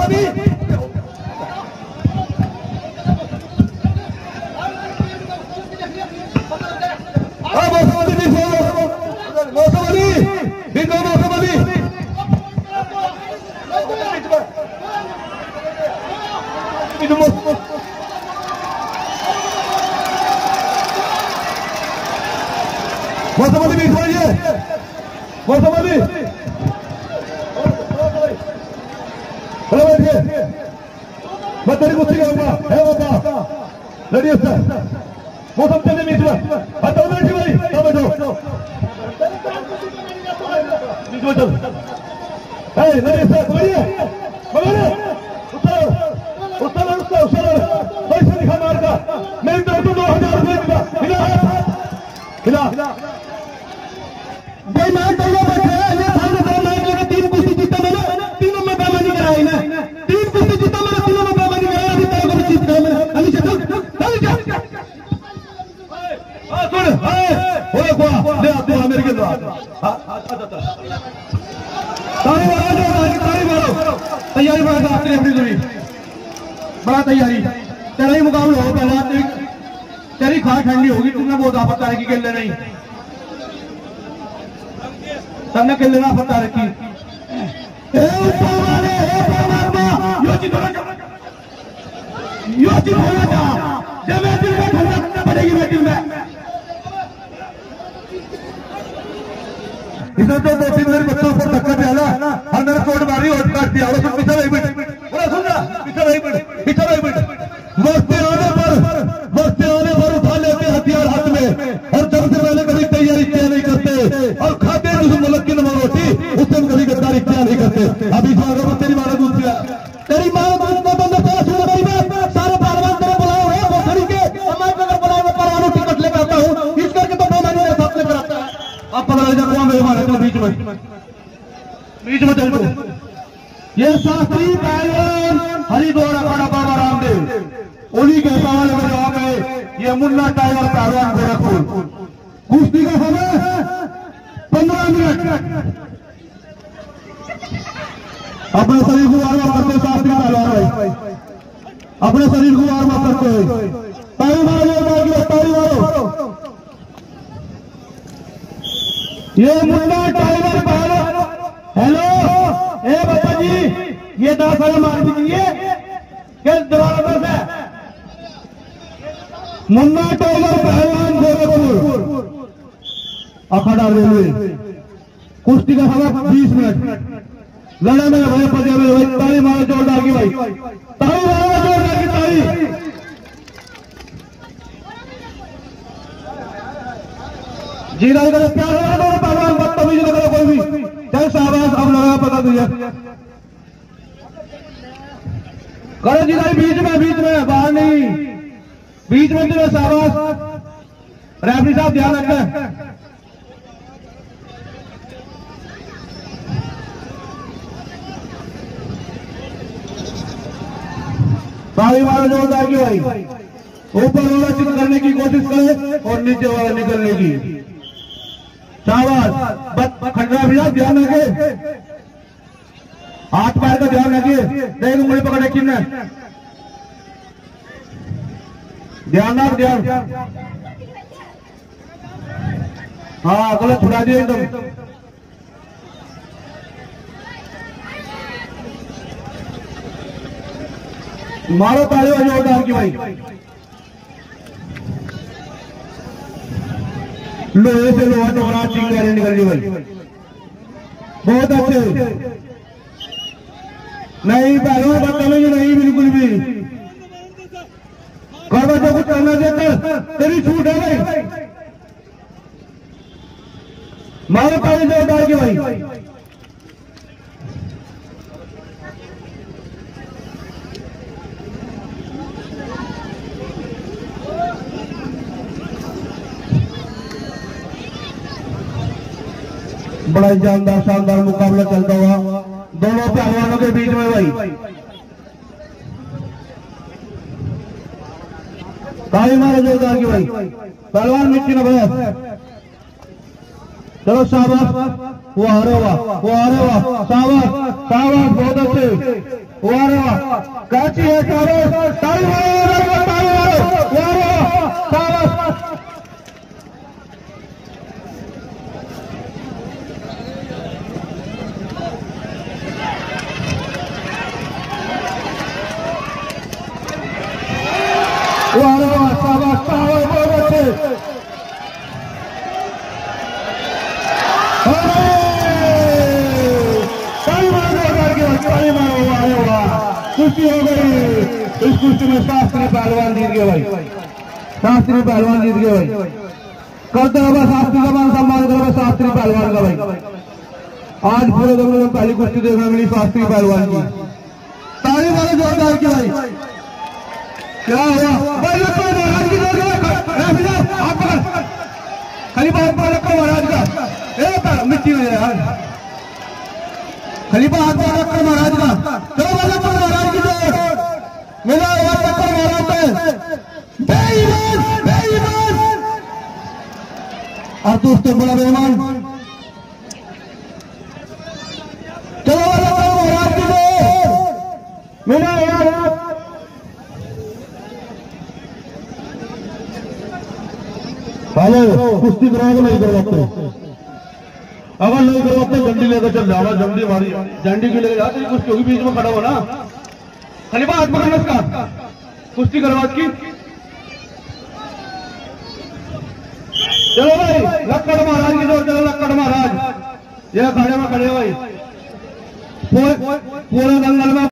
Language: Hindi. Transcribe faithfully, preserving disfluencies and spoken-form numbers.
मौसमी हाँ मौसम अली भी मौसम अली बिंदु मौसम अली बिंदु मौसम मौसम अली बीच में मौसम अली हेलो बैठिए मैं तेरी कुछ कहूंगा है बाबा लड़िए सर मौसम चले बीच में हटो बैठिए भाई तो बैठो बीच में चल है लड़िए सर बढ़िए बढ़िए उत्तर उत्तर उत्तर उत्तर पैसे दिखा मार का मेरी तरफ तो दो हजार रुपये मिला मिला खिला बेईमान दोनों बैठे हैं ये सामने दो मैच लगे तीन कुश्ती जीता मैंने तीनों में बेईमानी कराई ना तीन कुश्ती जीता मैंने तीनों में बेईमानी कराई अभी तेरे को भी जीत गया मैंने अली चल चल चल हां सुन हाय ओए को ले आ तू मेरे के द्वार हां ताली मारो जो ताली मारो तैयारी बड़ा आखिरी अपनी पूरी बड़ा तैयारी तेरा ही मुकाबला हो पहला तेरी खार ठंडी होगी तुमने बहुत आपत्ता है कि खेलने नहीं सबने खेलना पता रखी पड़ेगी बैटिंग में इसने तो दो तीन मेरे बच्चों को धक्का डाला और मेरे कोट मारी और काट दिया और पीछे रही बिट सुन रहा पीछे रही बिट पीछे रही बिट वक्त आने पर वक्त आने पर उठा लेते हथियार हाथ में और जब से पहले कभी तैयारी क्या नहीं करते और खाते उस मुल्क की नमक रोटी उससे कभी गद्दारी क्या नहीं करते अभी जो अगर तेरी मारा दूध दिया तेरी मारा दूध का बंदा तेरा सुन मेरी बात सारे पहलवान तेरे बुलाए हुए वो खड़ी के मैं अगर बुलाए हुए परवानू टिकट लेकर आता हूँ इस करके तो बेमानी मेरे साथ लेकर आता है अब पता लग जाए कौन बेमान है तो बीच में बीच में चल दो ये शास्त्री पहलवान हरिद्वार अखाड़ा बाबा रामदेव उन्हीं के सवाल में जवाब है ये मुन्ना टाइगर पहलवान गोरखपुर कुश्ती का समय पंद्रह मिनट अपने शरीर को वार्म अप करते शास्त्री पहलवान भाई अपने शरीर को वार्म अप करते हुए ताली मारो ताली मारो ये मुन्ना टाइगर पहलवान हेलो ए बच्चा जी ये दस हजार मार दीजिए किस दोबारा दस है मुन्ना टाइगर पहलवान गोरखपुर अखाड़ा रेलवे कुश्ती का समय बीस मिनट लड़ा मेरे भाई पजे मेरे भाई ताली मारो जोरदार की भाई ताली मारो जोरदार की ताली जी राज का प्यार दोनों पहलवान बदतमीजी न करो कोई भी जय शाहबाज अब लगा पता तुझे करो जी राज बीच में बीच में बाहर नहीं बीच में तुझे शाहबाज रेफरी साहब ध्यान रखें ताली मारो जोरदार की भाई ऊपर वाला चित करने की कोशिश करे और नीचे वाला निकलने की शाबाश खंडरा भैया ध्यान रखे हाथ पैर का ध्यान रखिए देख उंगली पकड़े किन ध्यान रख ध्यान हाँ गलत छुड़ा दिए एकदम मारो ताली जोरदार की भाई लोहे से लोहा टोकरा चिंगारी निकल रही भाई बहुत अच्छे नहीं पहलवान बदतमीज नहीं बिल्कुल भी करवा जो कुछ करना चाहते तेरी छूट है भाई मारो ताली जोरदार की भाई बड़ा जानदार शानदार मुकाबला चलता हुआ दोनों पहलवानों के बीच में भाई ताली मारो जोरदार की भाई पहलवान मिट्टी न भाई चलो शाबाश वो आ रहे वाह वो आ रहे वाह शाबाश शाबाश बहुत अच्छे वो आ रहे कैची है शाबाश, ताली मारो, ताली मारो, शाबाश। वाह वाह, शाबाश शाबाश, बहुत अच्छे। ताली मारो, वाह वाह, कुश्ती हो गई। इस कुश्ती में शास्त्री पहलवान जीत गए भाई, शास्त्री पहलवान जीत गए भाई। करते रहो शास्त्री का मान सम्मान करो शास्त्री पहलवान का भाई। आज पूरे दंगल में पहली कुश्ती देखने मिली शास्त्री पहलवान की। ताली मारो जोरदार की भाई। क्या हुआ भाई, लक्ष्मण महाराज की आप पकड़, खलीफा लक्ष्मण महाराज का मिट्टी में यार, खलीफा हाथ में लक्ष्मण महाराज का। चलो भाई लक्ष्मण महाराज की जोड़ मिला हुआ लक्ष्मण महाराज पे। बेईमान बेईमान और दोस्तों बड़ा बेईमान। चलो भाई लक्ष्मण महाराज की जोड़ मिला हुआ। कुश्ती कराओगे नहीं करवाते, अगर नहीं करवाते झंडी लेकर चल जाओ, झंडी हमारी झंडी की लेकर जाते कुश्ती होगी, बीच में खड़ा हो ना। खलीफा हाथ पकड़ना इसका, कुश्ती करवा की। चलो भाई लक्कड़ महाराज की जोर, चलो लक्कड़ महाराज ये खड़े में खड़े भाई पूरे दंगल में।